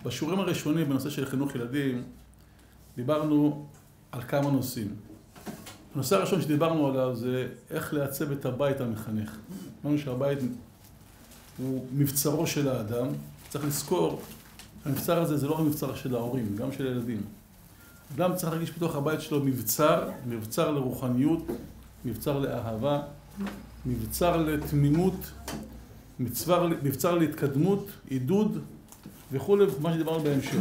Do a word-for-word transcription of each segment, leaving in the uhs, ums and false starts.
בשיעורים הראשונים בנושא של חינוך ילדים, דיברנו על כמה נושאים. הנושא הראשון שדיברנו עליו זה איך לעצב את הבית המחנך. אמרנו שהבית הוא מבצרו של האדם. צריך לזכור, המבצר הזה זה לא רק מבצר של ההורים, גם של הילדים. אדם צריך להרגיש בתוך הבית שלו מבצר, מבצר לרוחניות, מבצר לאהבה, מבצר לתמימות, מבצר, מבצר להתקדמות, עידוד וכו', מה שדיברנו בהמשך.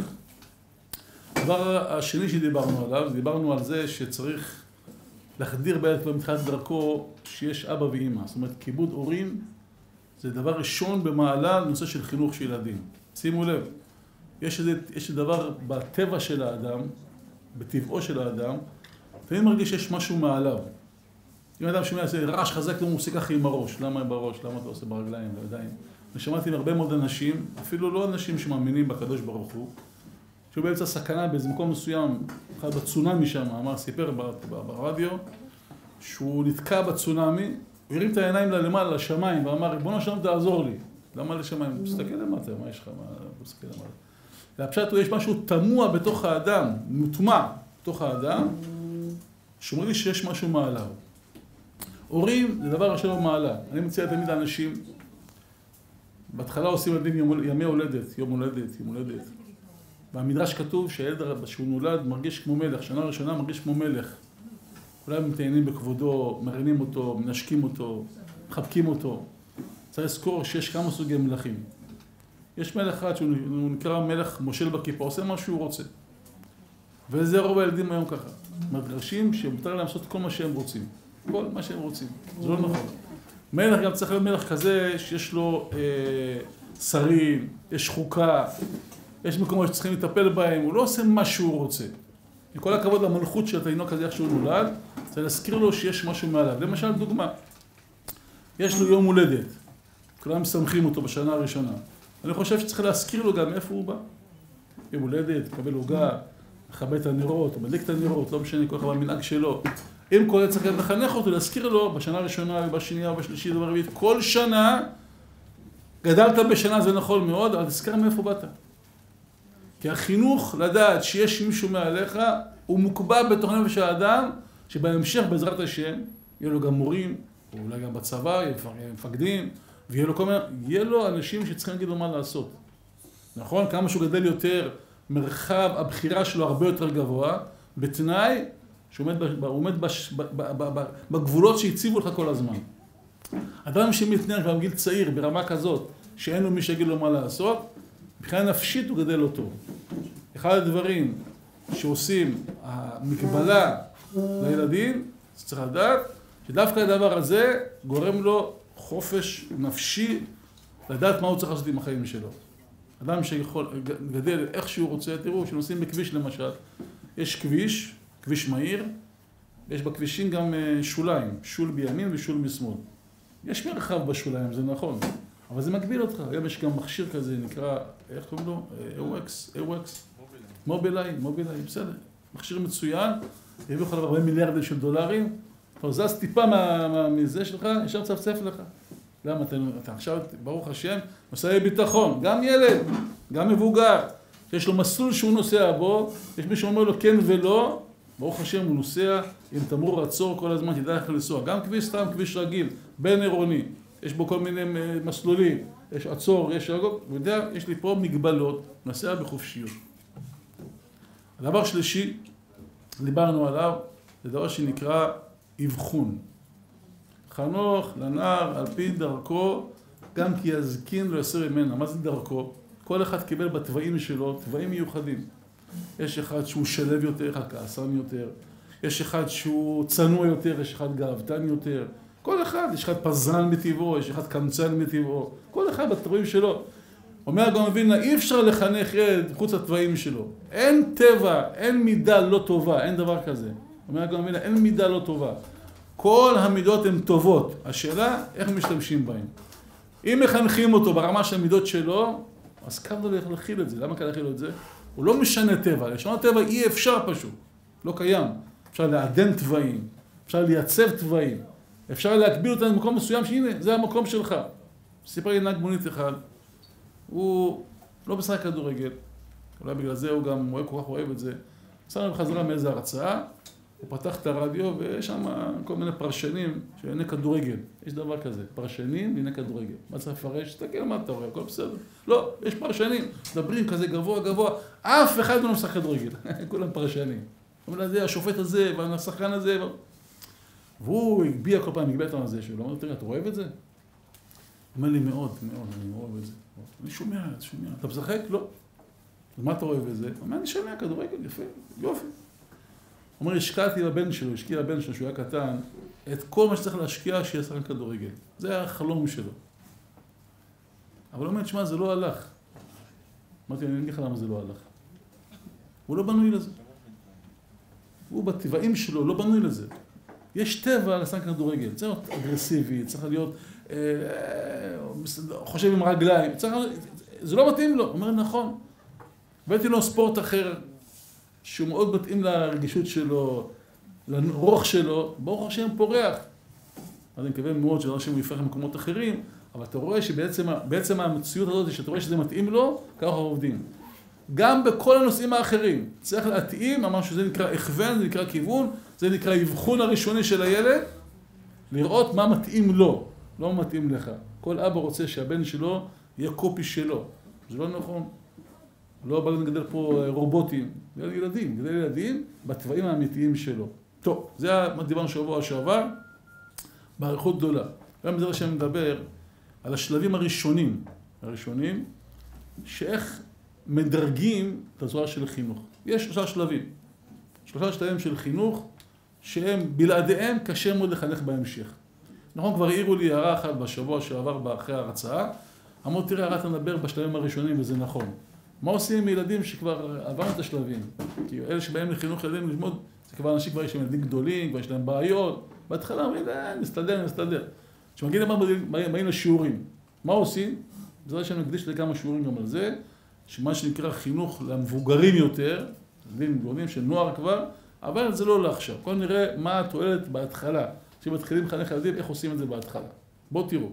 הדבר השני שדיברנו עליו, דיברנו על זה שצריך להחדיר בילד כבר מתחילת דרכו שיש אבא ואמא. זאת אומרת, כיבוד הורים זה דבר ראשון במעלה לנושא של חינוך של ילדים. שימו לב, יש איזה, יש דבר בטבע של האדם, בטבעו של האדם, תמיד מרגיש שיש משהו מעליו. אם האדם שומע, זה רעש חזק, הוא עושה ככה עם הראש. למה בראש? למה אתה עושה ברגליים, בידיים? אני שמעתי עם הרבה מאוד אנשים, אפילו לא אנשים שמאמינים בקדוש ברוך הוא, שהוא באמצע סכנה באיזה מקום מסוים, אחד בצונמי שם, אמר, סיפר ברדיו, שהוא נתקע בצונמי, הוא הרים את העיניים למעלה, לשמיים, ואמר, בוא נשם תעזור לי. למה לשמיים? תסתכל למטה, מה יש לך? מה? תסתכל למטה. והפשט הוא, יש משהו תמוה בתוך האדם, מוטמע בתוך האדם, שאומר לי שיש משהו מעליו. הורים זה דבר ראשון במעלה. אני מציע תמיד לאנשים, בהתחלה עושים ילדים ימי הולדת, יום הולדת, יום הולדת. במדרש כתוב שהילד שהוא נולד מרגיש כמו מלך, שנה ראשונה מרגיש כמו מלך. כולם מתעניינים בכבודו, מרימים אותו, מנשקים אותו, מחבקים אותו. צריך לזכור שיש כמה סוגי מלכים. יש מלך אחד שהוא נקרא מלך מושל בכיפה, עושה מה שהוא רוצה. וזה רוב הילדים היום ככה. מרגשים שמותר להם לעשות כל מה שהם רוצים. כל מה שהם רוצים. זה לא נכון. מלך גם צריך להיות מלך כזה שיש לו אה, שרים, יש חוקה, יש מקומות שצריכים לטפל בהם, הוא לא עושה מה שהוא רוצה. עם כל הכבוד למלכות של התינוק הזה איך שהוא נולד, צריך להזכיר לו שיש משהו מעליו. למשל, דוגמה, יש לו יום הולדת, כולם מסמכים אותו בשנה הראשונה. אני חושב שצריך להזכיר לו גם איפה הוא בא. יום הולדת, קבל עוגה, מכבה את הנרות, מדליק את הנרות, לא משנה כל אחד במנהג שלו. אם כל זה צריך לחנך אותו, להזכיר לו בשנה הראשונה, בשנייה ובשלישית וברביעית, כל שנה גדלת בשנה, זה נכון מאוד, אבל תזכר מאיפה באת. כי החינוך לדעת שיש מישהו מעליך, הוא מוקבע בתוך נפש האדם, שבהמשך בעזרת השם, יהיה לו גם מורים, או אולי גם בצבא, יהיה מפקדים, ויהיה לו כל מיני, יהיה לו אנשים שצריכים להגיד לו מה לעשות. נכון? כמה שהוא גדל יותר, מרחב הבחירה שלו הרבה יותר גבוה, בתנאי שהוא עומד בש, ב, ב, ב, ב, בגבולות שהציבו לך כל הזמן. אדם שמתנהג כבר בגיל צעיר ברמה כזאת, שאין לו מי שיגיד לו מה לעשות, מבחינה נפשית הוא גדל אותו. אחד הדברים שעושים המקבלה לילדים, צריך לדעת שדווקא הדבר הזה גורם לו חופש נפשי לדעת מה הוא צריך לעשות עם החיים שלו. אדם שיכול גדל איך שהוא רוצה, תראו, שנוסעים בכביש למשל, יש כביש, כביש מהיר, יש בכבישים גם שוליים, שול בימין ושול משמאל. יש מרחב בשוליים, זה נכון, אבל זה מגביל אותך. היום יש גם מכשיר כזה, נקרא, איך קוראים לו? איי-ווקס, איי-ווקס. מובילאיי, מובילאי, בסדר. מכשיר מצוין, יביאו לך ארבעים מיליארדים של דולרים, אתה זז טיפה מזה שלך, ישר צפצף לך. למה? אתה, אתה עכשיו, ברוך השם, נוסעי ביטחון, גם ילד, גם מבוגר, יש לו מסלול שהוא נוסע בו, יש מי שאומר לו כן ולא, ברוך השם הוא נוסע עם תמרור עצור כל הזמן, תדע איך לנסוע, גם כביש סתם, כביש רגיל, בין עירוני, יש בו כל מיני מסלולים, יש עצור, יש רגוב, הוא יודע, יש לי פה מגבלות, נוסע בחופשיות. הדבר שלישי, דיברנו עליו, זה דבר שנקרא אבחון. חנוך לנער על פי דרכו, גם כי יזקין לא יסר ממנה. מה זה דרכו? כל אחד קיבל בטבעים שלו, טבעים מיוחדים. יש אחד שהוא שלב יותר, אחד כעסן יותר. יש אחד שהוא צנוע יותר, יש אחד גאוותן יותר. כל אחד, יש אחד פזרן מטבעו, יש אחד קמצן מטבעו. כל אחד בטבעים שלו. אומר הגאון מווילנה, אי אפשר לחנך ילד חוץ לטבעים שלו. אין טבע, אין מידה לא טובה, אין דבר כזה. אומר הגאון מווילנה, אין מידה לא טובה. כל המידות הן טובות. השאלה, איך משתמשים בהן. אם מחנכים אותו ברמה של המידות שלו, אז קל לו להכיל את זה. למה קל להכיל את זה? הוא לא משנה טבע. לשנות טבע אי אפשר פשוט. לא קיים. אפשר לעדן טבעים. אפשר לייצב טבעים. אפשר להקביל אותם במקום מסוים שהנה, זה המקום שלך. סיפר לי נהג מונית אחד. הוא לא משחק כדורגל. אולי בגלל זה הוא גם אוהב, כל כך אוהב את זה. עשינו בחזרה מאיזו הרצאה, הוא פתח את הרדיו ויש שם כל מיני פרשנים של עיני כדורגל. יש דבר כזה, פרשנים לעיני כדורגל. מה צריך לפרש? תסתכל מה אתה רואה, הכל בסדר. לא, יש פרשנים, מדברים כזה גבוה גבוה, אף אחד לא משחק כדורגל, כולם פרשנים. אבל זה, השופט הזה והשחקן הזה, והוא הגביע כל פעם, הגביע את הזה שלו. הוא אומר, תראה, אתה אוהב את זה? הוא אומר לי, מאוד, מאוד, אני אוהב את זה. אני שומע, אני שומע. אתה משחק? לא. אז מה אתה אוהב את זה? הוא אומר, אני שומע כדורגל, יפה, יופי. הוא אומר, השקעתי לבן שלו, השקיע לבן שלו, שהוא היה קטן, את כל מה שצריך להשקיע, שיהיה שחקן כדורגל. זה היה החלום שלו. אבל הוא אומר, תשמע, זה לא הלך. אמרתי, אני אגיד לך למה זה לא הלך. הוא לא בנוי לזה. הוא בטבעים שלו לא בנוי לזה. יש טבע לשחקן כדורגל. צריך להיות אגרסיבי, צריך להיות, אה, חושב עם רגליים. צריך, זה לא מתאים לו. הוא אומר, נכון. הבאתי לו ספורט אחר, שהוא מאוד מתאים לרגישות שלו, לרוח שלו, ברוך השם פורח. אז אני מקווה מאוד שלא השם הוא יפרח במקומות אחרים, אבל אתה רואה שבעצם בעצם המציאות הזאת, שאתה רואה שזה מתאים לו, ככה עובדים. גם בכל הנושאים האחרים, צריך להתאים, אמרנו שזה נקרא הכוון, זה נקרא כיוון, זה נקרא אבחון הראשוני של הילד, לראות מה מתאים לו, לא מתאים לך. כל אבא רוצה שהבן שלו יהיה קופי שלו, זה לא נכון. לא בא לגדל פה רובוטים, גדל ילדים, גדל ילדים בטבעים האמיתיים שלו. טוב, זה מה דיברנו שבוע שעבר, בעריכות גדולה. גם בזה שאני מדבר על השלבים הראשונים, הראשונים, שאיך מדרגים את הצורה של חינוך. יש שלושה שלבים. שלושה שלבים של חינוך, שהם בלעדיהם קשה מאוד לחנך בהמשך. נכון, כבר העירו לי הערה אחת בשבוע שעבר אחרי ההרצאה, אמרו, תראה, הרצאה נדבר בשלבים הראשונים, וזה נכון. מה עושים עם ילדים שכבר עברנו את השלבים? כי אלה שבאים לחינוך ילדים ללמוד, זה כבר אנשים כבר יש להם ילדים גדולים, כבר יש להם בעיות. בהתחלה אומרים, אה, נסתדר, נסתדר. כשמגיעים למה באים לשיעורים, מה עושים? בזה שאני מקדיש לכמה שיעורים גם על זה, שמה שנקרא חינוך למבוגרים יותר, ילדים גדולים של נוער כבר, אבל זה לא לעכשיו. קודם נראה מה התועלת בהתחלה. כשמתחילים לחנך ילדים, איך עושים את זה בהתחלה. בואו תראו.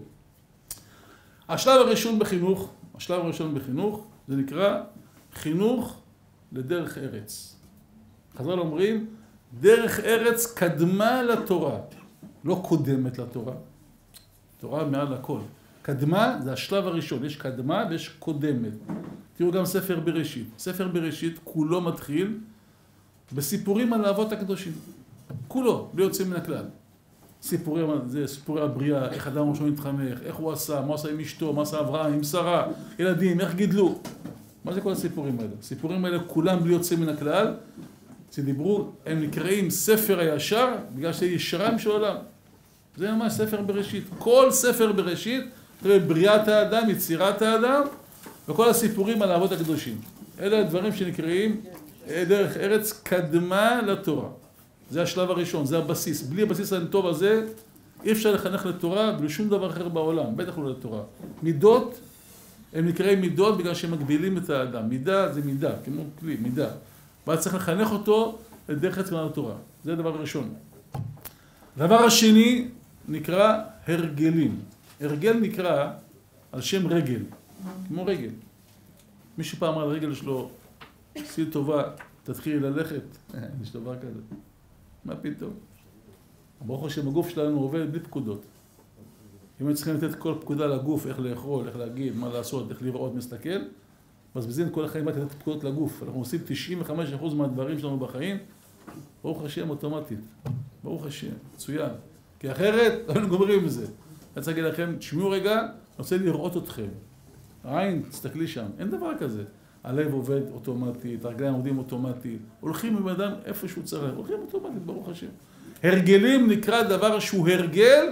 השלב הראשון בחינוך, השלב הראשון בחינוך, זה נקרא חינוך לדרך ארץ. חז"ל אומרים, דרך ארץ קדמה לתורה, לא קודמת לתורה. תורה מעל הכל. קדמה זה השלב הראשון, יש קדמה ויש קודמת. תראו גם ספר בראשית. ספר בראשית כולו מתחיל בסיפורים על האבות הקדושים. כולו, בלי יוצאים מן הכלל. סיפורי, זה סיפורי הבריאה, איך אדם ראשון התחנך, איך הוא עשה, מה עשה עם אשתו, מה עשה אברהם, עם שרה, ילדים, איך גידלו. מה זה כל הסיפורים האלה? הסיפורים האלה כולם בלי יוצאים מן הכלל, שדיברו, הם נקראים ספר הישר, בגלל שזה ישרם של עולם. זה ממש ספר בראשית. כל ספר בראשית, בריאת האדם, יצירת האדם, וכל הסיפורים על האבות הקדושים. אלה הדברים שנקראים דרך ארץ קדמה לתורה. זה השלב הראשון, זה הבסיס. בלי הבסיס הטוב הזה, אי אפשר לחנך לתורה בלי שום דבר אחר בעולם, בטח לא לתורה. מידות, הם נקראים מידות בגלל שהם מגבילים את האדם. מידה זה מידה, כמו כלי, מידה. ואז צריך לחנך אותו לדרך ארץ קדמה לתורה. זה הדבר הראשון. הדבר השני נקרא הרגלים. הרגל נקרא על שם רגל, כמו רגל. מישהו פעם אמר על רגל שלו, עשי טובה, תתחילי ללכת. יש דבר כזה. מה פתאום? ברוך השם, הגוף שלנו עובד בלי פקודות. אם הם צריכים לתת כל פקודה לגוף, איך לאכול, איך להגיד, מה לעשות, איך לראות, מסתכל, מבזבזים את כל החיים רק לתת פקודות לגוף. אנחנו עושים תשעים וחמישה אחוז מהדברים שלנו בחיים, ברוך השם, אוטומטית. ברוך השם, מצוין. כי אחרת, אנחנו גומרים בזה. אני רוצה להגיד לכם, תשמעו רגע, אני רוצה לראות אתכם. העין, תסתכלי שם, אין דבר כזה. הלב עובד אוטומטית, הרגליים עובדים אוטומטית, הולכים עם אדם איפה שהוא צריך, הולכים אוטומטית, ברוך השם. הרגלים נקרא דבר שהוא הרגל,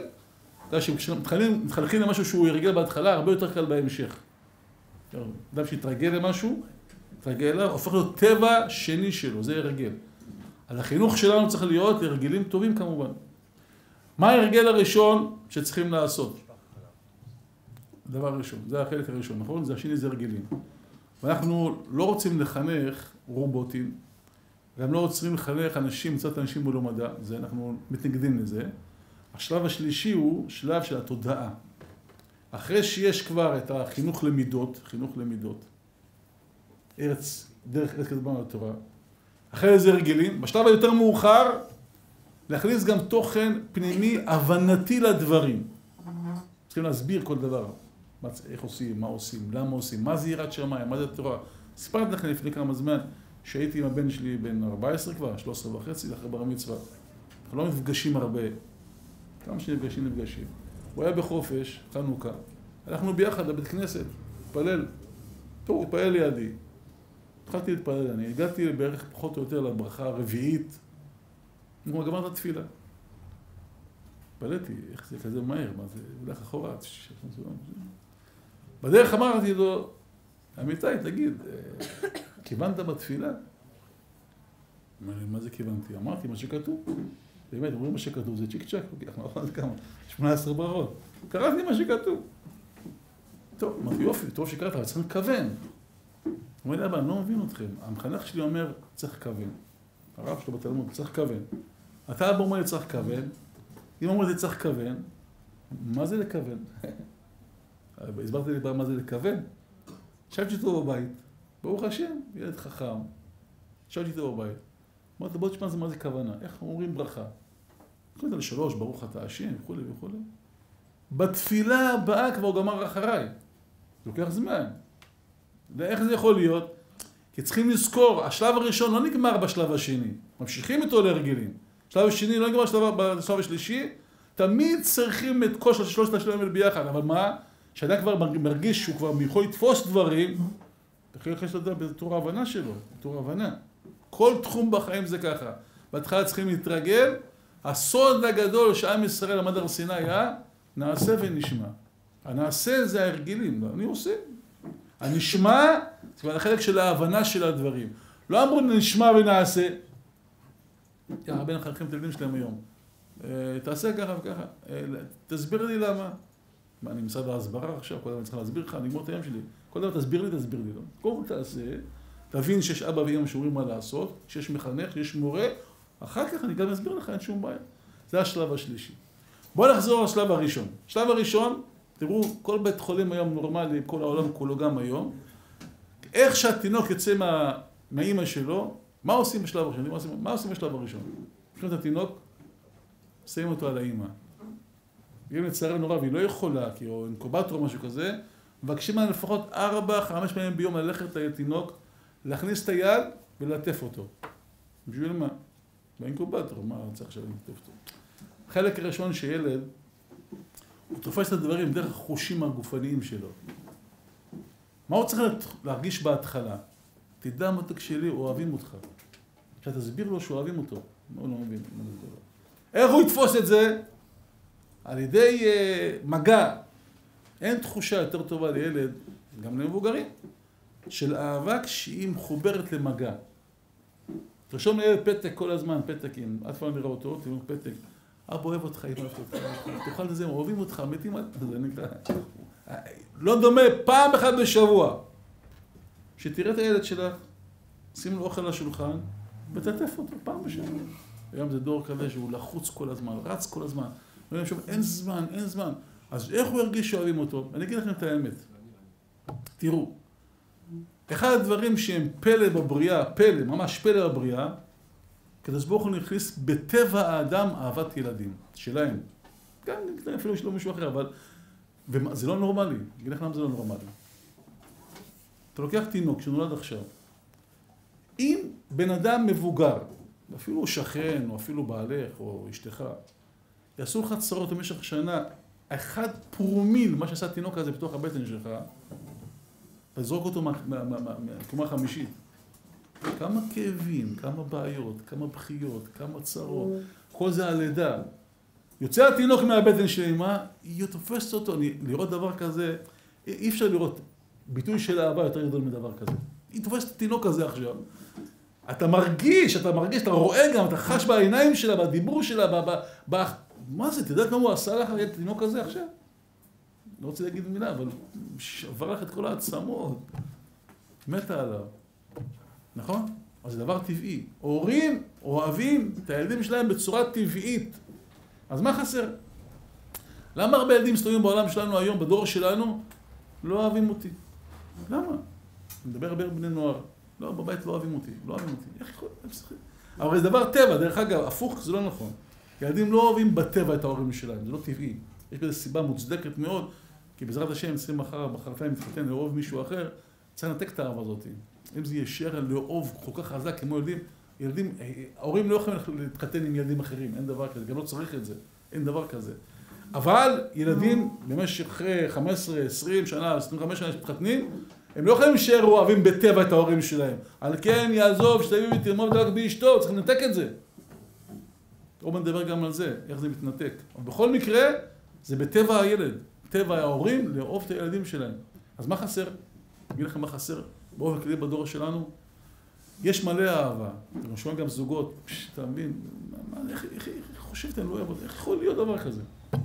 כשמתחלקים למשהו שהוא הרגל בהתחלה, הרבה יותר קל בהמשך. אדם שהתרגל למשהו, התרגל אליו, הופך להיות טבע שני שלו, זה הרגל. על החינוך שלנו צריך להיות הרגלים טובים כמובן. מה ההרגל הראשון שצריכים לעשות? דבר ראשון, זה החלק הראשון, נכון? זה השני, זה הרגלים. ואנחנו לא רוצים לחנך רובוטים, גם לא רוצים לחנך אנשים, מצאת אנשים בלא מדע, זה אנחנו מתנגדים לזה. השלב השלישי הוא שלב של התודעה. אחרי שיש כבר את החינוך למידות, חינוך למידות, ארץ דרך ארץ קדמה לתורה. אחרי זה רגילים. בשלב היותר מאוחר, להכניס גם תוכן פנימי, הבנתי לדברים. צריכים להסביר כל דבר. איך עושים, מה עושים, למה עושים, מה זה יראת שמיים, מה זה תורה. סיפרתי לכם לפני כמה זמן שהייתי עם הבן שלי בן ארבע עשרה כבר, שלוש עשרה וחצי, אחרי בר מצווה. אנחנו לא נפגשים הרבה. כמה שנפגשים, נפגשים. הוא היה בחופש, חנוכה. הלכנו ביחד לבית כנסת, התפלל. טוב, הוא התפלל לידי. התחלתי להתפלל, אני הגעתי בערך פחות או יותר לברכה הרביעית. הוא גמר את התפילה. התפלאתי, איך זה כזה מהר, מה זה, הוא הולך אחורה. בדרך אמרתי לו, אמיתי, תגיד, כיוונת בתפילה? מה זה כיוונתי? אמרתי מה שכתוב. באמת, אומרים מה שכתוב, זה צ'יק צ'ק, אנחנו לא יודעים כמה, שמונה עשרה ברכות. קראתי מה שכתוב. טוב, אמרתי, יופי, טוב שקראת, אבל צריך לכוון. הוא אומר לי, אבא, אני לא מבין אתכם. המחנך שלי אומר, צריך לכוון. הרב שלו בתלמוד, צריך לכוון. אתה אבא אומר לי, צריך לכוון. אם אומר לי, צריך לכוון, מה זה לכוון? הסברתי לי מה זה לכוון. ישבתי איתו בבית, ברוך השם, ילד חכם. ישבתי איתו בבית. אמרתי, בוא תשמע מה זה כוונה, איך אומרים ברכה. קודם כל לשלוש, ברוך אתה השם, וכו' וכו'. בתפילה הבאה כבר גמר אחריי. זה לוקח זמן. ואיך זה יכול להיות? כי צריכים לזכור, השלב הראשון לא נגמר בשלב השני. ממשיכים איתו להרגילים. בשלב השני לא נגמר בשלב השלישי, תמיד צריכים את כל שלושת השלבים האלה ביחד. אבל מה? כשאדם כבר מרגיש שהוא כבר יכול לתפוס דברים, תחיל לך לדעת בתור ההבנה שלו, בתור ההבנה. כל תחום בחיים זה ככה. בהתחלה צריכים להתרגל. הסוד הגדול שעם ישראל עמד הר סיני היה, נעשה ונשמע. הנעשה זה ההרגילים, אני עושה. הנשמע זה כבר החלק של ההבנה של הדברים. לא אמרו נשמע ונעשה. הרבה נחלכים את הילדים שלהם היום. תעשה ככה וככה. תסביר לי למה. מה, אני משרד ההסברה עכשיו, כל דבר אני צריך להסביר לך, אני אגמור את היום שלי. כל דבר תסביר לי, תסביר לי. קודם תעשה, תבין שיש אבא ואמא שאומרים מה לעשות, שיש מחנך, שיש מורה, אחר כך אני גם אסביר לך, אין שום בעיה. זה השלב השלישי. בואו נחזור לשלב הראשון. שלב הראשון, תראו, כל בית חולים היום נורמלי, כל העולם כולו גם היום, איך שהתינוק יוצא מה, מהאמא שלו, מה עושים בשלב הראשון? מה עושים, מה עושים בשלב הראשון? לפני את התינוק, שמים אותו על האמא. אם לצערה נורא, והיא לא יכולה, כי או אינקובטור או משהו כזה, מבקשים לה לפחות ארבע, חמש פעמים ביום ללכת לתינוק, להכניס את היד וללטף אותו. בשביל מה? באינקובטור, מה צריך עכשיו ללטף אותו? החלק הראשון שילד, הוא תופס את הדברים דרך החושים הגופניים שלו. מה הוא צריך להרגיש בהתחלה? תדע מותק שלי, אוהבים אותך. כשתסביר לו שאוהבים אותו. הוא לא מבין. איך הוא יתפוס את זה? על ידי uh, מגע. אין תחושה יותר טובה לילד, גם למבוגרים, של אהבה כשהיא מחוברת למגע. תרשום לילד פתק כל הזמן, פתקים. עד פעם נראה אותו, תראו פתק. אבא אוהב אותך, אם אוהב אותך. תאכל לזה, אוהבים אותך, מתים עד... זה נקרא... לא דומה, פעם אחת בשבוע. שתראה את הילד שלך, שים לו אוכל לשולחן, ותטף אותו פעם בשבוע. היום זה דור כזה שהוא לחוץ כל הזמן, רץ כל הזמן. אין זמן, אין זמן. אז איך הוא ירגיש שאוהבים אותו? אני אגיד לכם את האמת. תראו, אחד הדברים שהם פלא בבריאה, פלא, ממש פלא בבריאה, הקדוש ברוך הוא נכניס בטבע האדם אהבת ילדים, שלהם. גם אפילו יש לו מישהו אחר, אבל... וזה לא נורמלי. אני אגיד לך למה זה לא נורמלי. אתה לוקח תינוק שנולד עכשיו. אם בן אדם מבוגר, אפילו שכן, או אפילו בעלך, או אשתך, יעשו לך צרות במשך שנה, אחד פרומיל, מה שעשה התינוק הזה בתוך הבטן שלך, תזרוק אותו מהקומה החמישית. כמה כאבים, כמה בעיות, כמה בכיות, כמה צרות, כל זה הלידה. יוצא התינוק מהבטן של אמא, היא תופסת אותו, לראות דבר כזה, אי אפשר לראות ביטוי של אהבה יותר גדול מדבר כזה. היא תופסת את התינוק הזה עכשיו. אתה מרגיש, אתה מרגיש, אתה רואה גם, אתה חש בעיניים שלה, בדיבור שלה, ב... ב, ב מה זה, תדע כמה הוא עשה לך את התינוק הזה עכשיו? לא רוצה להגיד מילה, אבל שבר לך את כל העצמות. מתה עליו. נכון? אז זה דבר טבעי. הורים אוהבים את הילדים שלהם בצורה טבעית. אז מה חסר? למה הרבה ילדים מסתובבים בעולם שלנו היום, בדור שלנו, לא אוהבים אותי? למה? אני מדבר הרבה בני נוער. לא, בבית לא אוהבים אותי, לא אוהבים אותי. איך יכול? אבל זה דבר טבע, דרך אגב, הפוך זה לא נכון. ילדים לא אוהבים בטבע את ההורים שלהם, זה לא טבעי. יש בזה סיבה מוצדקת מאוד, כי בעזרת השם, צריכים מחר, בחרתיים מתחתן לאהוב מישהו אחר, צריך לנתק את האהבה הזאת. אם זה יישאר לאהוב כל כך חזק כמו ילדים, ילדים, ההורים לא יכולים להתחתן עם ילדים אחרים, אין דבר כזה, גם לא צריך את זה, אין דבר כזה. אבל ילדים במשך חמש עשרה, עשרים שנה, עשרים וחמש שנה שמתחתנים, הם לא יכולים להישאר אוהבים בטבע את ההורים שלהם. על כן יעזוב, שתביא ותלמוד רק באשתו, צריך לנתק את זה. או מדבר גם על זה, איך זה מתנתק. אבל בכל מקרה, זה בטבע הילד, טבע ההורים לאהוב את הילדים שלהם. אז מה חסר? אני אגיד לכם מה חסר באופן כללי בדור שלנו. יש מלא אהבה. אתם שומעים גם זוגות, פש, אתה מבין, מה, איך, איך, איך חושבתם, לא אוהב, איך יכול להיות דבר כזה?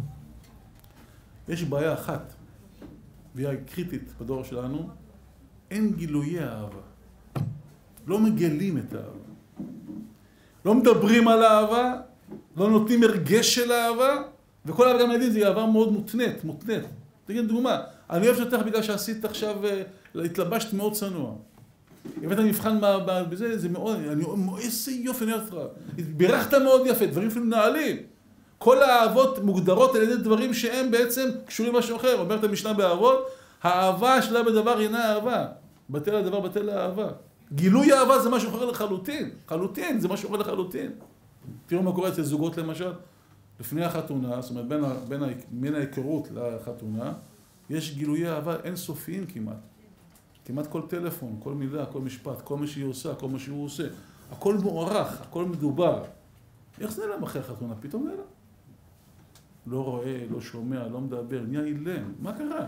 יש בעיה אחת, והיא קריטית בדור שלנו, אין גילויי אהבה. לא מגלים את האהבה. לא מדברים על אהבה, לא נותנים הרגש של אהבה, וכל אהבה גם ילדים זה אהבה מאוד מותנית, מותנית. תגיד דוגמה, אני אוהב אותך בגלל שעשית עכשיו, התלבשת מאוד צנוע. הבאת מבחן בזה, זה מאוד, אני אומר, איזה יופי, אני אוהב אותך. בירכת מאוד יפה, דברים אפילו נעלים. כל האהבות מוגדרות על ידי דברים שהם בעצם קשורים משהו אחר. אומרת המשנה באהבות, האהבה שלה בדבר אינה אהבה. בטל הדבר, בטל האהבה. גילוי אהבה זה משהו אחר לחלוטין. חלוטין, זה משהו אחר לחלוטין. תראו מה קורה אצל זוגות למשל. לפני החתונה, זאת אומרת, בין, בין, בין ההיכרות לחתונה, יש גילויי אהבה אינסופיים כמעט. כמעט כל טלפון, כל מילה, כל משפט, כל מה שהיא עושה, כל מה שהוא עושה. הכל מוערך, הכל מדובר. איך זה נעלם אחרי החתונה? פתאום נעלם. לא רואה, לא שומע, לא מדבר, נהיה אילם. מה קרה?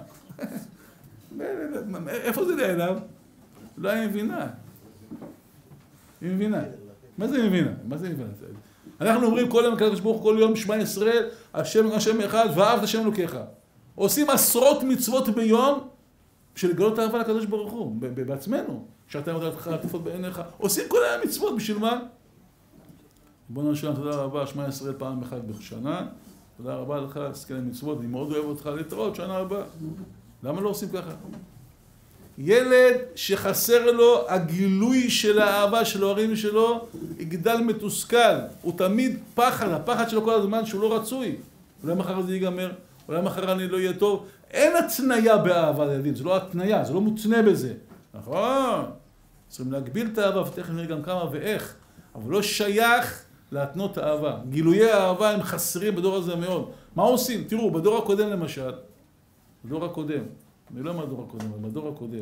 איפה זה נעלם? לא היא מבינה. היא מבינה. מה זה מבינה? מה זה מבינה? אנחנו אומרים כל יום, הקדוש ברוך הוא כל יום שמע ישראל, השם השם אחד, ואהבת השם אלוקיך. עושים עשרות מצוות ביום בשביל לגלות אהבה לקדוש ברוך הוא, בעצמנו. שאתה נותן לך עטופות בעיניך. עושים כל היום מצוות, בשביל מה? בוא נשאר, תודה רבה, שמע ישראל פעם אחת בשנה. תודה רבה לך, תזכה למצוות, אני מאוד אוהב אותך להתראות שנה הבאה. למה לא עושים ככה? ילד שחסר לו הגילוי של האהבה של ההורים שלו, יגדל מתוסכל. הוא תמיד פחד, הפחד שלו כל הזמן שהוא לא רצוי. אולי מחר זה ייגמר, אולי מחר אני לא יהיה טוב. אין התניה באהבה לילדים, זה לא התניה, זה לא מותנה בזה. נכון? צריכים להגביל את האהבה, ותכף נראה גם כמה ואיך. אבל לא שייך להתנות האהבה. גילויי האהבה הם חסרים בדור הזה מאוד. מה עושים? תראו, בדור הקודם למשל, בדור הקודם, אני לא אומר בדור הקודם, אבל בדור הקודם,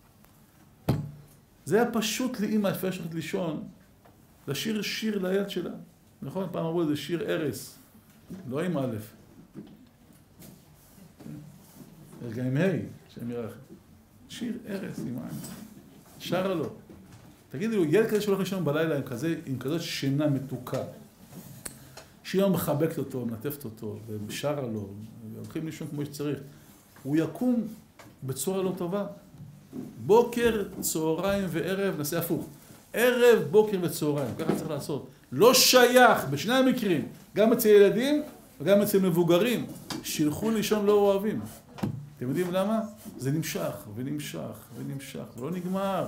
זה היה פשוט לאמא יפה שחת לישון, לשיר שיר לילד שלה. נכון? פעם אמרו זה שיר ארס, לא עם א', גם עם ה', שם ירח. שיר ארס עם א', שרה לו. תגידי לו, ילד כזה שהולך לישון בלילה עם כזה, עם כזאת שינה מתוקה, שהיא מחבקת אותו, מנטפת אותו, ושרה לו, והולכים לישון כמו שצריך, הוא יקום בצורה לא טובה. בוקר, צהריים וערב, נעשה הפוך. ערב, בוקר וצהריים, ככה צריך לעשות. לא שייך, בשני המקרים, גם אצל ילדים וגם אצל מבוגרים, שילכו לישון לא אוהבים. אתם יודעים למה? זה נמשך ונמשך ונמשך, זה לא נגמר.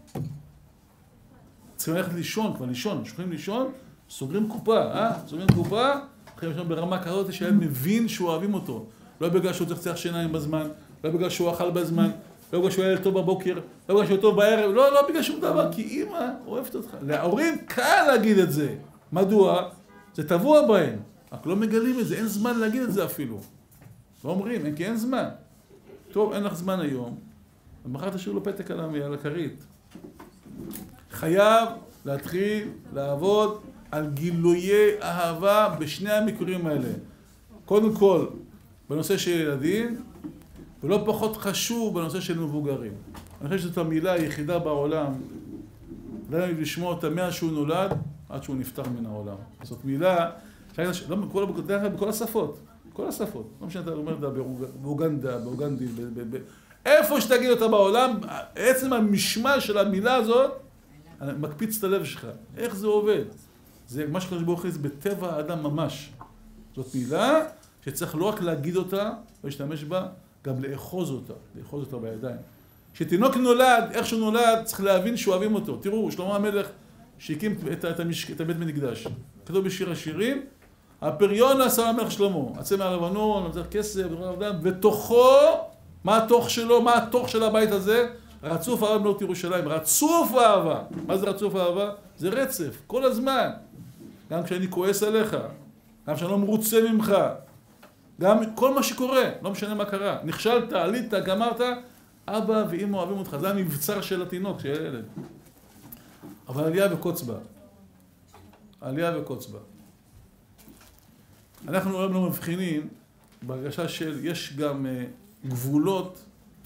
צריכים ללכת לישון, כבר לישון, שוכרים לישון, סוגרים קופה, אה? סוגרים קופה, הולכים לישון ברמה כזאת שהילד מבין שהוא אוהבים אותו. לא בגלל שהוא צריך שיניים בזמן, לא בגלל שהוא אכל בזמן, לא בגלל שהוא ילד טוב בבוקר, לא בגלל שהוא טוב בערב, לא, לא בגלל שום דבר, כי אמא אוהבת אותך. להורים קל להגיד את זה. מדוע? זה טבוע בהם. רק לא מגלים את זה, אין זמן להגיד את זה אפילו. לא אומרים, אין, כי אין זמן. טוב, אין לך זמן היום, ומחר תשאיר לו פתק על הכרית. חייב להתחיל לעבוד על גילויי אהבה בשני המקרים האלה. קודם כל, בנושא של ילדים, ולא פחות חשוב בנושא של מבוגרים. אני חושב שזאת המילה היחידה בעולם, עלינו לשמוע אותה מאז שהוא נולד, עד שהוא נפטר מן העולם. זאת מילה, לא, בכל, בכל השפות, כל השפות. לא משנה, אתה אומר אותה באוגנדה, באוגנדית, איפה שתגיד אותה בעולם, עצם המשמע של המילה הזאת, מקפיץ את הלב שלך. איך זה עובד? זה מה שקדוש ברוך הוא בטבע האדם ממש. זאת מילה שצריך לא רק להגיד אותה, להשתמש בה, גם לאחוז אותה, לאחוז אותה בידיים. כשתינוק נולד, איך שהוא נולד, צריך להבין שאוהבים אותו. תראו, שלמה המלך שהקים את, את, המשק, את הבית מקדש. כתוב בשיר השירים, הפריון עשה המלך שלמה, עצם מהלבנון, נמצא כסף, ותוכו, מה התוך שלו, מה התוך של הבית הזה? רצוף אהבה בנות ירושלים, רצוף אהבה. מה זה רצוף אהבה? זה רצף, כל הזמן. גם כשאני כועס עליך, גם כשאני לא מרוצה ממך, גם כל מה שקורה, לא משנה מה קרה. נכשלת, עלית, גמרת, אבא ואמא אוהבים אותך. זה המבצר של התינוק, של הילד. אבל עלייה וקוץ בה. עלייה וקוץ בה. אנחנו היום לא מבחינים בהרגשה של יש גם גבולות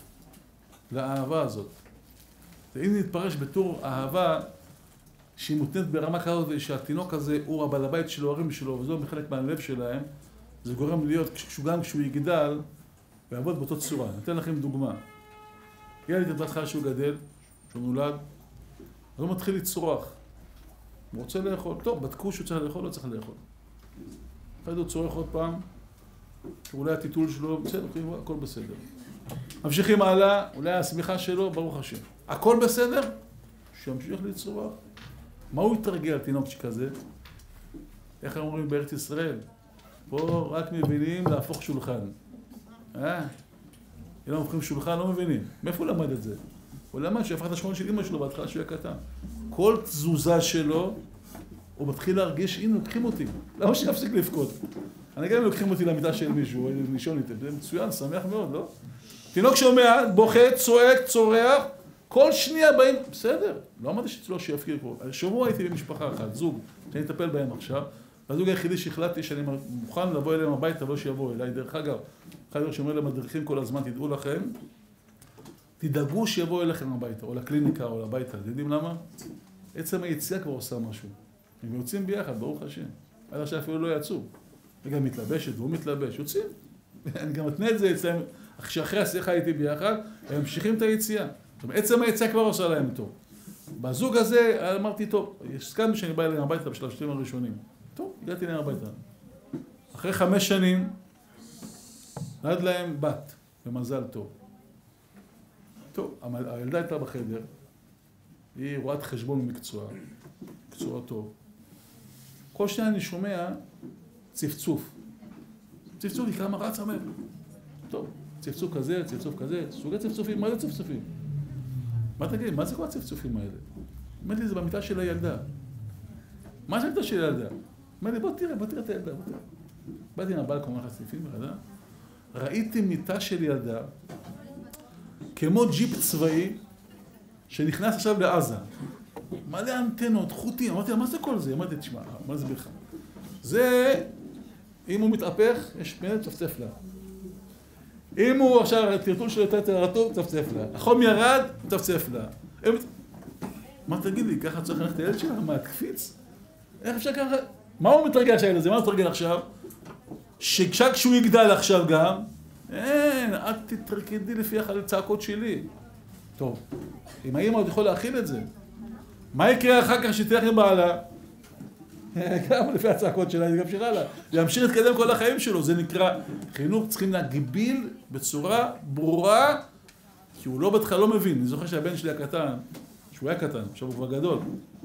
לאהבה הזאת. אם נתפרש בתור אהבה שהיא מותנית ברמה כזאת שהתינוק הזה הוא הבעל הבית שלו, ההורים שלו, וזו מחלק מהלב שלהם, זה גורם להיות, גם כשהוא יגדל, ויעבוד באותו צורה. אני אתן לכם דוגמה. ילד את בהתחלה שהוא גדל, שהוא נולד, אז הוא מתחיל לצרוח. הוא רוצה לאכול. טוב, בדקו שהוא צריך לאכול, לא צריך לאכול. אחרי הוא צורך עוד פעם, אולי הטיטול שלו, בסדר, הכל בסדר. ממשיכים הלאה, אולי הסמיכה שלו, ברוך השם. הכל בסדר? שימשיך לצרוח. מה הוא יתרגל, תינוק שכזה? איך אומרים בארץ ישראל? פה רק מבינים להפוך שולחן. אה? אם לא מפכים שולחן, לא מבינים. מאיפה הוא למד את זה? הוא למד שהפך את השמונה של אמא שלו בהתחלה שהוא היה קטן. כל תזוזה שלו, הוא מתחיל להרגיש, הנה, לוקחים אותי. למה שיפסיק לבכות? אני גם לוקחים אותי למיטה של מישהו, לישון איתי. זה מצוין, שמח מאוד, לא? תינוק שומע, בוכה, צועק, צורח, כל שנייה באים, בסדר. לא אמרתי שאצלו שיפקיר פה. שבוע הייתי במשפחה אחת, זוג, שאני אטפל בהם עכשיו. והזוג היחידי שהחלטתי שאני מוכן לבוא אליהם הביתה, לא שיבואו אליי. דרך אגב, אחד שאומר להם מדריכים כל הזמן, תדעו לכם, תדאגו שיבואו אליכם הביתה, או לקליניקה, או לביתה. אתם יודעים למה? עצם היציאה כבר עושה משהו. הם יוצאים ביחד, ברוך השם. עד עכשיו אפילו לא יצאו. היא גם מתלבשת, והוא מתלבש, יוצאים. אני גם מתנה את זה אצלם, שאחרי השיחה הייתי ביחד, הם ממשיכים את היציאה. זאת אומרת, עצם היציאה כבר עושה להם טוב. בזוג הזה אמרתי, טוב, הסכמתי שאני בא אליהם הביתה בשלב השתיים הראשונים. טוב, הגעתי אליהם הביתה. אחרי חמש שנים, נולד להם בת, במזל טוב. טוב, הילדה הייתה בחדר, היא רואת חשבון במקצוע, מקצוע טוב. כל שניה אני שומע צפצוף. צפצוף, היא כמה רצה מהם. טוב, צפצוף כזה, צפצוף כזה, סוגי צפצופים, מה זה צפצופים? מה תגיד, מה זה כל הצפצופים האלה? אמרתי לי, זה במיטה של הילדה. מה זה במיטה של הילדה? אמרתי לי, בוא תראה, בוא תראה את הילדה, בוא תראה. באתי עם הבעל כמובן חשיפים, ראיתי מיטה של ילדה, כמו ג'יפ צבאי, שנכנס עכשיו לעזה. מלא אנטנות, חוטים, אמרתי לה, מה זה כל זה? אמרתי, תשמע, מה זה בכלל? זה, אם הוא מתהפך, יש פנט, צפצף לה. אם הוא עכשיו, הטרטול שלו יותר טרטור, צפצף לה. החום ירד, צפצף לה. מה תגיד לי, ככה צריך ללכת לילד שלך? מה, תקפיץ? איך אפשר ככה? מה הוא מתרגל שהילד הזה? מה הוא מתרגל עכשיו? שכשהוא יגדל עכשיו גם, אין, את תתרקדי לפי הצעקות שלי. טוב, אם האמא עוד יכול להכיל את זה, מה יקרה אחר כך שתלך עם בעלה? גם לפי הצעקות שלה, היא ימשיך הלאה. ימשיך להתקדם כל החיים שלו. זה נקרא, חינוך צריכים להגביל בצורה ברורה, כי הוא לא בהתחלה לא מבין. אני זוכר שהבן שלי הקטן, שהוא היה קטן, עכשיו הוא כבר גדול.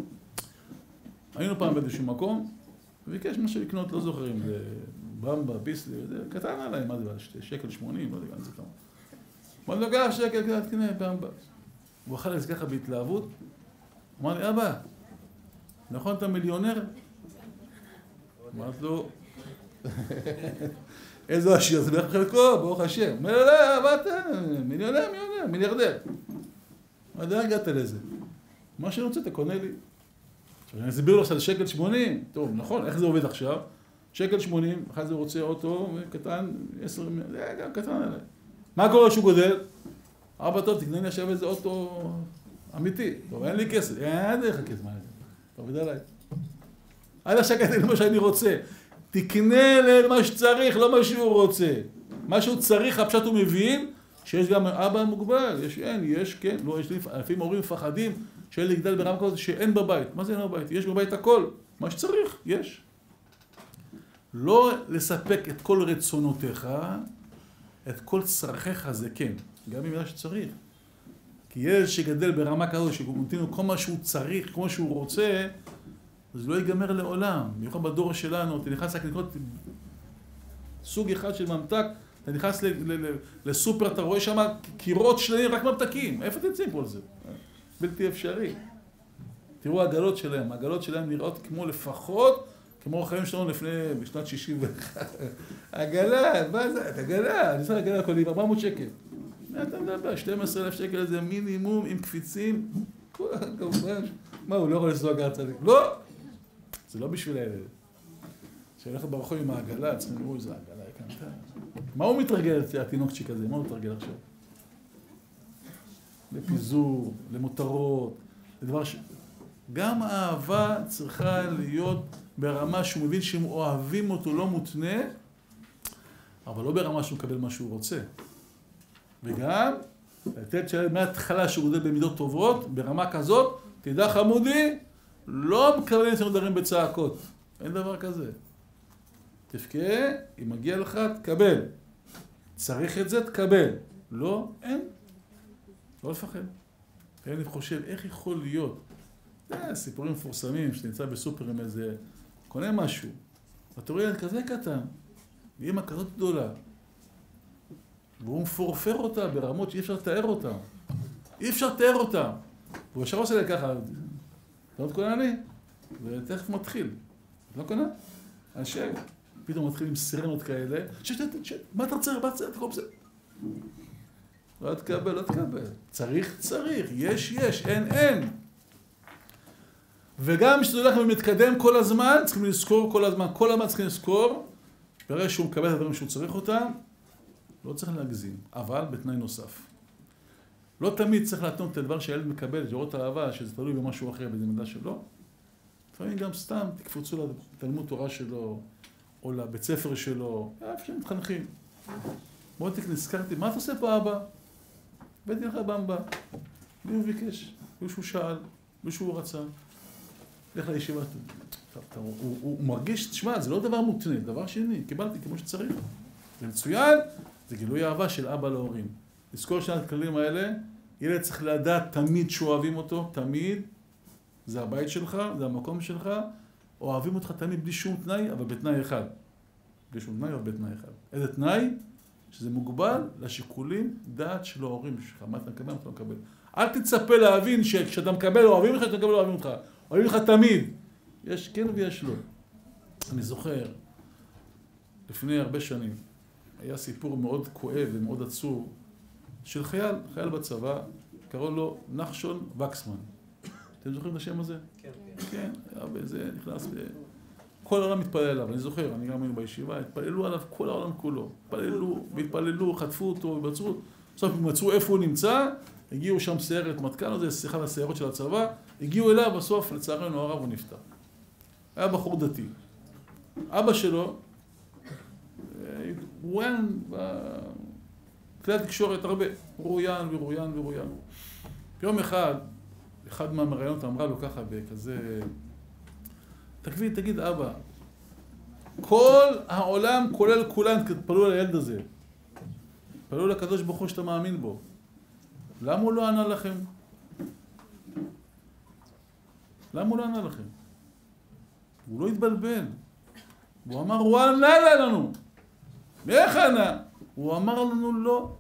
היינו פעם באיזשהו מקום, וביקש משהו לקנות, לא זוכרים, במבה, ביסלי, זה קטן עליי, מה זה, שקל שמונים, לא יודע, אני זוכר. הוא נוגע שקל, תקנה במבה. הוא אכל את זה ככה בהתלהבות, אמר לי, אבא, נכון אתה מיליונר? אמרת לו, איזו עשיר, זה בערך חלקו, ברוך השם. אומר לו, לא, אבא אתה, מיליונר, מיליונר, מיליארדר. עד הגעת לזה. מה שאני רוצה, אתה קונה לי. עכשיו, אני אסביר לו על שקל שמונים. טוב, נכון, איך זה עובד עכשיו? שקל שמונים, אחרי זה רוצה אוטו, קטן, עשר, זה גם קטן עליי. מה קורה שהוא גודל? אבא טוב, תקנה לי עכשיו איזה אוטו אמיתי. טוב, אין לי כסף. אין דרך הכסף, מה זה? טוב, ידע עליי. עד עכשיו קטן לי מה שאני רוצה. תקנה לי מה שצריך, לא מה שהוא רוצה. מה שהוא צריך, הפשט הוא מבין, שיש גם אבא מוגבל. יש, אין, יש, כן. לא, יש לפעמים הורים מפחדים שילד יגדל ברמה כזאת שאין בבית. מה זה אין בבית? יש בבית הכל. מה שצריך, יש. לא לספק את כל רצונותיך, את כל צרכיך זה כן. גם אם יש שצריך. כי ילד שגדל ברמה כזו, שהוא נותן לו כל מה שהוא צריך, כמו שהוא רוצה, אז לא ייגמר לעולם. במיוחד בדור שלנו, אתה נכנס לקנות סוג אחד של ממתק, אתה נכנס לסופר, אתה רואה שם קירות שלמים רק ממתקים. איפה תמצאים כל זה? בלתי אפשרי. תראו העגלות שלהם, העגלות שלהם נראות כמו לפחות, כמו החיים שלנו לפני, בשנת שישים ואחת. עגלה, מה זה? עגלה, אני צריך עגלה כל ארבע מאות שקל. מה אתה מדבר? שנים עשר אלף שקל זה מינימום עם קפיצים. מה, הוא לא יכול לנסוע גר צדיק? לא! זה לא בשביל הילד. כשהולך ברחוב עם העגלה, צריכים לראו איזה עגלה, הקמת. מה הוא מתרגל, התינוקצ'י כזה? מה הוא מתרגל עכשיו? לפיזור, למותרות, לדבר ש... גם האהבה צריכה להיות ברמה שהוא מבין שהם אוהבים אותו לא מותנה, אבל לא ברמה שהוא מקבל מה שהוא רוצה. וגם, לתת שילד מההתחלה שהוא גודל במידות טובות, ברמה כזאת, תדע חמודי, לא מקבלים אצלנו דברים בצעקות. אין דבר כזה. תפקה, אם מגיע לך, תקבל. צריך את זה, תקבל. לא, אין. לא לפחד. אני חושב, איך יכול להיות? זה סיפורים מפורסמים, שנמצא בסופר עם איזה, קונה משהו. אתה רואה, כזה קטן, ואמא כזאת גדולה. והוא מפורפר אותה ברמות שאי אפשר לתאר אותה. אי אפשר לתאר אותה. והוא ישר עושה לי ככה, אתה לא קונה לי? ותכף מתחיל. לא קונה? אני שב. פתאום מתחיל עם סירנות כאלה. שש, שש, שש, מה אתה צריך? מה אתה צריך? תקום זה. לא תקבל, לא תקבל. צריך, צריך. יש, יש. אין, אין. וגם כשזה הולך ומתקדם כל הזמן, צריכים לזכור כל הזמן. כל הזמן צריכים לזכור. ברגע שהוא מקבל את הדברים שהוא צריך אותם, לא צריך להגזים. אבל בתנאי נוסף. לא תמיד צריך להתנות את הדבר שהילד מקבל, לראות אהבה, שזה תלוי במשהו אחר, בזה מדע שלו. לפעמים גם סתם תקפוצו לתלמוד תורה שלו, או לבית ספר שלו, איפה שהם מתחנכים. מותיק, נזכרתי, מה אתה עושה פה אבא? הבאתי לך במבה. מי הוא ביקש? מישהו שאל, מישהו רצה. לך לישיבה. הוא, הוא, הוא מרגיש, תשמע, זה לא דבר מותנה, דבר שני, קיבלתי כמו שצריך. זה מצוין, זה גילוי אהבה של אבא להורים. לזכור שני הכללים האלה, ילד צריך לדעת תמיד שאוהבים אותו, תמיד. זה הבית שלך, זה המקום שלך, אוהבים אותך תמיד בלי שום תנאי, אבל בתנאי אחד. בלי שום תנאי, אבל בתנאי אחד. איזה תנאי? שזה מוגבל לשיקולים דעת של ההורים שלך. מה אתה מקבל, מה אתה לא מקבל. אל תצפה להבין שכשאתה מקבל אוהבים לך, אתה מקבל אוהבים אותך. אוהבים לך תמיד. יש כן ויש לא. אני זוכר, לפני הרבה שנים, היה סיפור מאוד כואב ומאוד עצוב, של חייל, חייל בצבא, קראו לו נחשון וקסמן. אתם זוכרים את השם הזה? כן, כן. כן, היה בזה, נכנס ב... כל העולם מתפלל עליו, אני זוכר, אני גם היינו בישיבה, התפללו עליו כל העולם כולו. התפללו, והתפללו, חטפו אותו, ובצרו. בסוף הם מצאו איפה הוא נמצא, הגיעו שם סיירת מטכ"ל, זה שיחה לסיירות של הצבא, הגיעו אליו, בסוף לצערנו הרב הוא נפטר. היה בחור דתי. אבא שלו, הוא היה בכלי התקשורת הרבה, רויין ורויין ורויין. יום אחד, אחד מהמראיינות אמרה לו ככה בכזה, תקביד, תגיד אבא, כל העולם כולל כולן פלו על הילד הזה. פלו לקדוש ברוך הוא שאתה מאמין בו. למה הוא לא ענה לכם? למה הוא לא ענה לכם? הוא לא התבלבל. הוא אמר, הוא ענה לנו. איך ענה? הוא אמר לנו לא.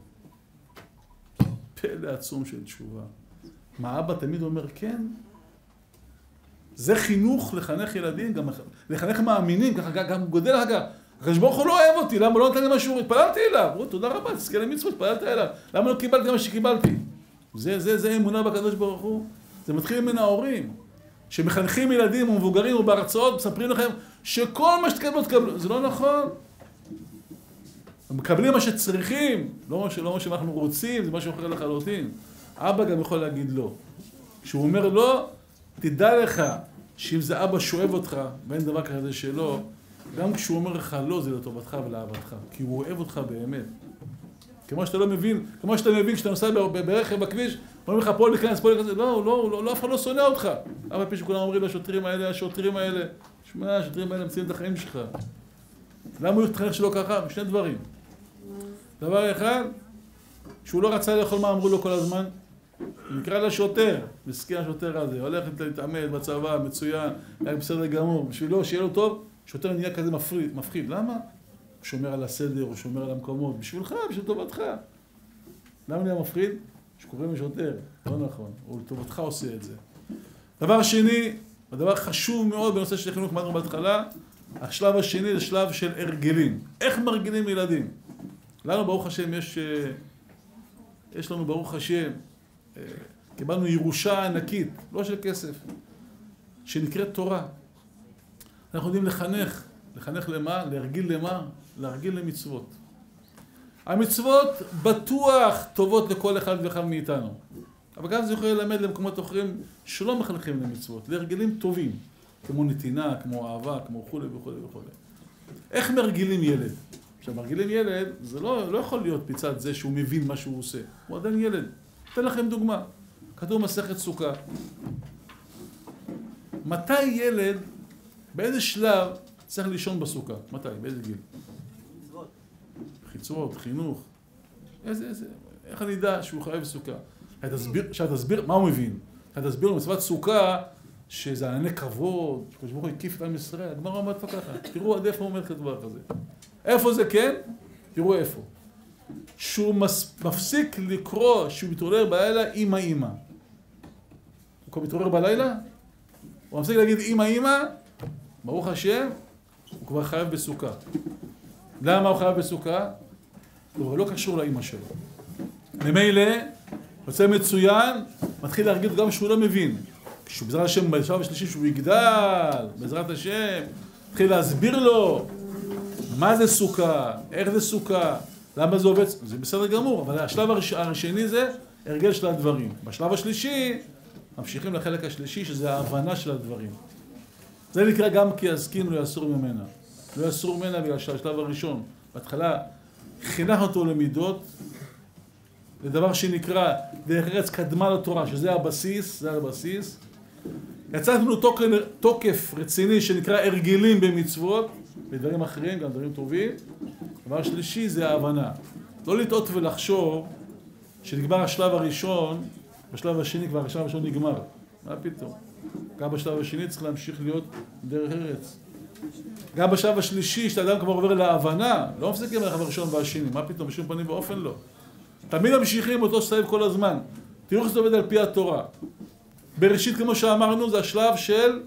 פלא עצום של תשובה. מה אבא תמיד אומר כן? זה חינוך לחנך ילדים, גם לחנך מאמינים, ככה גם גודל הגע. הקדוש ברוך הוא לא אוהב אותי, למה לא נתן לי משהו? התפללתי אליו. הוא, תודה רבה, תזכה למצוות, התפללת אליו. למה לא קיבלתי מה שקיבלתי? זה, זה, זה אמונה בקדוש ברוך הוא. זה מתחיל מן ההורים. שמחנכים ילדים ומבוגרים ובהרצאות, מספרים לכם שכל מה שתקבלו, תקבלו. זה לא נכון. הם מקבלים מה שצריכים, לא מה, לא מה שאנחנו רוצים, זה משהו אחר לחלוטין. אבא גם יכול להגיד לא. כשהוא אומר לא, תדע לך שאם זה אבא שאוהב אותך, ואין דבר כזה שלא, גם כשהוא אומר לך לא, זה לטובתך ולאהבתך. כי הוא אוהב אותך באמת. כמו שאתה לא מבין, כמו שאתה מבין, כשאתה נוסע ברכב בכביש, אומרים לך פה להיכנס, פה להיכנס, לא, לא, לא, לא, אף אחד לא שונא אותך. אבל פי שכולם אומרים לשוטרים האלה, השוטרים האלה, שמע, השוטרים האלה מציעים את החיים שלך. למה הוא יתחנך שלו ככה? בשני דברים. דבר אחד, שהוא לא רצה לאכול מה אמרו לו כל הזמן, נקרא לה שוטר, מסכן השוטר הזה, הולך להתעמד בצבא, מצוין, היה בסדר גמור, בשבילו שיהיה לו טוב, שוטר נהיה כזה מפחיד, מפחיד, למה? הוא שומר על הסדר, הוא שומר על המקומות, בשבילך, בשביל טובתך. למה נהיה מפחיד? שקוראים לשוטר, לא נכון, הוא לטובתך עושה את זה. דבר שני, הדבר חשוב מאוד בנושא של חינוך, אמרנו בהתחלה, השלב השני זה שלב של הרגלים. איך מרגילים ילדים? לנו ברוך השם יש, יש לנו ברוך השם, קיבלנו ירושה ענקית, לא של כסף, שנקראת תורה. אנחנו יודעים לחנך, לחנך למה? להרגיל למה? להרגיל למצוות. המצוות בטוח טובות לכל אחד ואחד מאיתנו. אבל גם זה יכול ללמד למקומות אחרים שלא מחנכים למצוות, להרגלים טובים, כמו נתינה, כמו אהבה, כמו חולה וכו' וכו'. איך מרגילים ילד? עכשיו, מרגילים ילד, זה לא, לא יכול להיות מצד זה שהוא מבין מה שהוא עושה. הוא עדיין ילד. אתן לכם דוגמה. כתוב מסכת סוכה. מתי ילד, באיזה שלב צריך לישון בסוכה? מתי? באיזה גיל? מצוות. חיצות, חינוך. איזה, איזה, איך אני יודע שהוא חייב בסוכה? עכשיו תסביר, מה הוא מבין? תסביר לו מצוות סוכה, שזה ענני כבוד, שקדוש ברוך הוא הקיף את עם ישראל, הגמרא אומרת ככה. תראו עד איפה הוא אומר כדבר כזה. איפה זה כן? תראו איפה. שהוא מפסיק לקרוא שהוא מתעורר בלילה אמא אמא. הוא מתעורר בלילה? הוא מפסיק להגיד אמא אמא, ברוך השם, הוא כבר חייב בסוכה. למה הוא חייב בסוכה? הוא לא קשור לאמא שלו. ממילא, יוצא מצוין, מתחיל להרגיל גם שהוא לא מבין. כשהוא בעזרת השם, בשלב השלישי שהוא יגדל, בעזרת השם, מתחיל להסביר לו מה זה סוכה, איך זה סוכה, למה זה עובד, זה בסדר גמור, אבל השלב השני זה הרגל של הדברים. בשלב השלישי, ממשיכים לחלק השלישי, שזה ההבנה של הדברים. זה נקרא גם כי הזקין לא יסור ממנה. לא יסור ממנה בגלל שהשלב הראשון. בהתחלה חינך אותו למידות, לדבר שנקרא דרך ארץ קדמה לתורה, שזה הבסיס, זה הבסיס. יצאנו תוקף, תוקף רציני שנקרא הרגלים במצוות, בדברים אחרים, גם דברים טובים. דבר שלישי זה ההבנה. לא לטעות ולחשוב שנגמר השלב הראשון, בשלב השני כבר השלב הראשון נגמר. מה פתאום? גם בשלב השני צריך להמשיך להיות דרך ארץ. גם בשלב השלישי, שאתה כבר עובר להבנה, לא מפסיקים לך בראשון והשני. מה פתאום? בשום פנים באופן לא. תמיד ממשיכים אותו סביב כל הזמן. תראו איך זה עובד על פי התורה. בראשית, כמו שאמרנו, זה השלב של,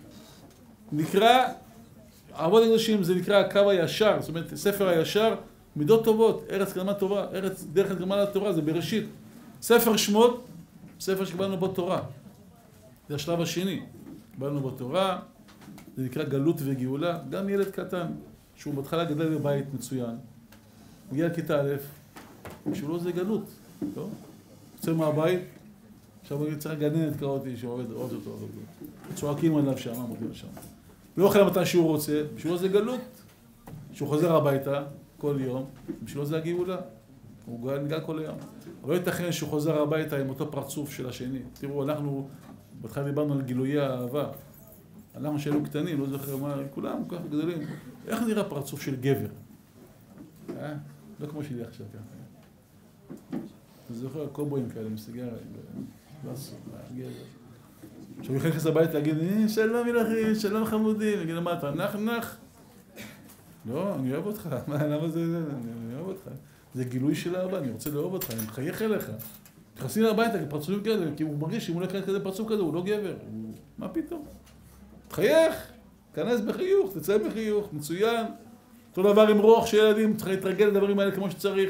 נקרא, עבוד הקדושים, זה נקרא הקו הישר, זאת אומרת, ספר הישר, מידות טובות, ארץ קדמה טובה, ארץ דרך קדמה לתורה, זה בראשית. ספר שמות, ספר שקיבלנו בו תורה. זה השלב השני. קיבלנו בו תורה, זה נקרא גלות וגאולה. גם ילד קטן, שהוא בהתחלה גדל בבית מצוין, הוא הגיע לכיתה א', בשבילו זה גלות, לא? יוצא מהבית, עכשיו הוא צריך גננת כאותי שעובד עוד אותו, עוד אותו. צועקים עליו שם, עמודים שם. לא אוכל מתי שהוא רוצה, בשבילו זה גלות. שהוא חוזר הביתה כל יום, בשבילו זה הגאולה. הוא נגע כל היום. אבל לא ייתכן שהוא חוזר הביתה עם אותו פרצוף של השני. תראו, אנחנו, בהתחלה דיברנו על גילויי האהבה. אנחנו שהיינו קטנים, לא זוכר מה, כולם כל כך גדולים. איך נראה פרצוף של גבר? אה? לא כמו שלי עכשיו ככה. אני זוכר קובויים כאלה, מסיגריה, גבר. עכשיו הוא יכנס הביתה להגיד, שלום מלכים, שלום חמודים, נגיד, מה אתה, נח נח? לא, אני אוהב אותך, מה, למה זה, אני אוהב אותך. זה גילוי של אהבה, אני רוצה לאהוב אותך, אני מחייך אליך. תכנסים הביתה כפרצופים כאלה, כי הוא מרגיש שאם הוא לא יקראת כזה פרצוף כזה, הוא לא גבר. מה פתאום? תחייך, תכנס בחיוך, תצא בחיוך, מצוין. אותו דבר עם רוח של ילדים, צריך להתרגל לדברים האלה כמו שצריך.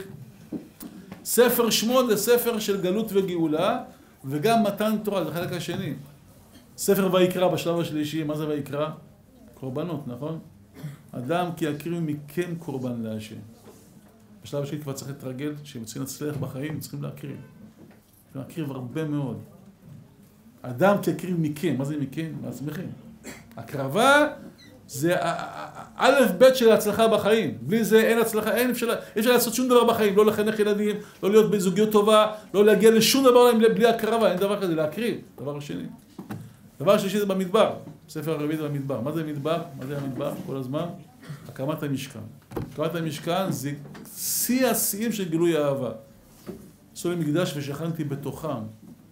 ספר שמות זה ספר של גלות וגאולה, וגם מתן תורה, זה החלק השני. ספר ויקרא בשלב השלישי, מה זה ויקרא? קורבנות, נכון? אדם כי יקריב מכם קורבן להשם. בשלב השני כבר צריך להתרגל, שהם צריכים להצליח בחיים, צריכים להקריב. צריכים להקריב הרבה מאוד. אדם כי יקריב מכם, מה זה מכם? מעצמכם. הקרבה זה א' ב' של ההצלחה בחיים. בלי זה אין הצלחה, אין אפשר, אפשר לעשות שום דבר בחיים, לא לחנך ילדים, לא להיות בזוגיות טובה, לא להגיע לשום דבר בלי הקרבה, אין דבר כזה, להקריב. דבר השני. דבר השלישי זה במדבר, ספר הרביעי זה במדבר. מה זה מדבר? מה זה המדבר? כל הזמן? הקמת המשכן. הקמת המשכן זה שיא השיאים של גילוי האהבה. עשו לי מקדש ושכנתי בתוכם.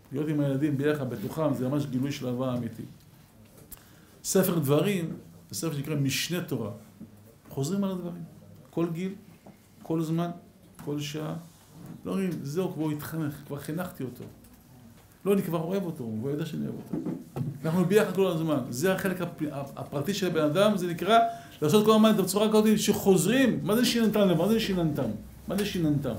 להיות עם הילדים ביחד, בתוכם, זה ממש גילוי של אהבה אמיתי. ספר דברים, זה ספר שנקרא משנה תורה. חוזרים על הדברים. כל גיל, כל זמן, כל שעה. לא אומרים, זהו, כבר הוא התחנך, כבר חינכתי אותו. לא, אני כבר אוהב אותו, הוא יודע שאני אוהב אותו. אנחנו ביחד כל הזמן. זה החלק הפרטי של הבן אדם, זה נקרא לעשות כל הזמן בצורה כזאת שחוזרים. מה זה שיננתם? מה זה שיננתם? מה זה שיננתם?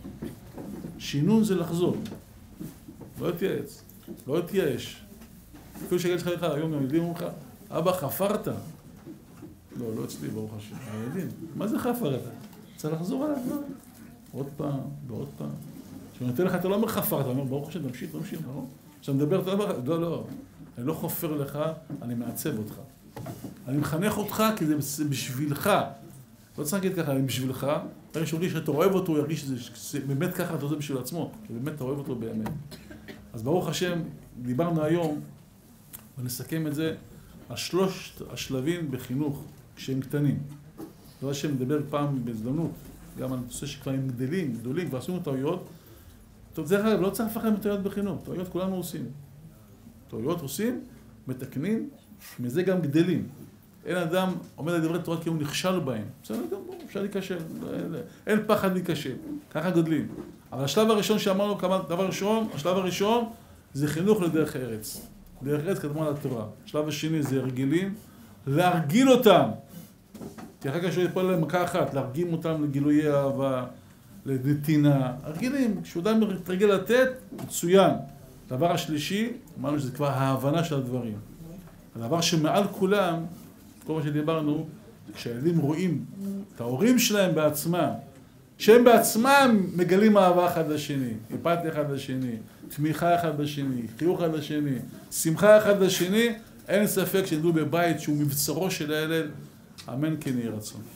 שינון זה לחזור. לא תתייעץ, לא תתייאש. אפילו שגל שלך לך, היום הם יודעים ממך, אבא חפרת. לא, לא אצלי, ברוך השם. הם יודעים, מה זה חפרת? צריך לחזור עליו, לא? עוד פעם, ועוד פעם. כשאני נותן לך, אתה לא אומר חפרת, אתה אומר, ברוך השם, תמשיך, תמשיך, לא? כשאתה מדבר, אתה אומר, לא, לא, אני לא חופר לך, אני מעצב אותך. אני מחנך אותך כי זה בשבילך. לא צריך להגיד ככה, אני בשבילך. הרי שאולי שאתה אוהב אותו, הוא ירגיש שזה באמת ככה, אתה עושה בשביל עצמו, כי באמת אתה אוהב אותו באמת. אז ברוך השם, דיברנו היום, ונסכם את זה, על שלושת השלבים בחינוך, כשהם קטנים. לא השם מדבר פעם בהזדמנות, גם על נושא שכבר הם גדלים, גדולים, ועשינו טעויות. טוב, זה אחר, לא צריך לפחד מטעויות בחינוך, טעויות כולנו עושים. טעויות עושים, מתקנים, מזה גם גדלים. אין אדם עומד על דברי תורה כי הוא נכשל בהם. בסדר, גם בוא, אפשר להיכשל. אין פחד להיכשל. ככה גדלים. אבל השלב הראשון שאמרנו, דבר ראשון, השלב הראשון זה חינוך לדרך ארץ. דרך ארץ קדמה לתורה. השלב השני זה הרגלים, להרגיל אותם. כי אחר כך שהוא יפול להם מכה אחת, להרגיל אותם לגילויי אהבה, לנתינה. הרגילים, כשהוא אדם מתרגל לתת, מצוין. הדבר השלישי, אמרנו שזה כבר ההבנה של הדברים. הדבר שמעל כולם, כל מה שדיברנו, כשהילדים רואים את ההורים שלהם בעצמם, שהם בעצמם מגלים אהבה אחד לשני, אמפתיה אחד לשני, תמיכה אחד לשני, חיוך אחד לשני, שמחה אחד לשני, אין ספק שנדעו בבית שהוא מבצרו של הילד, אמן כן יהי רצון.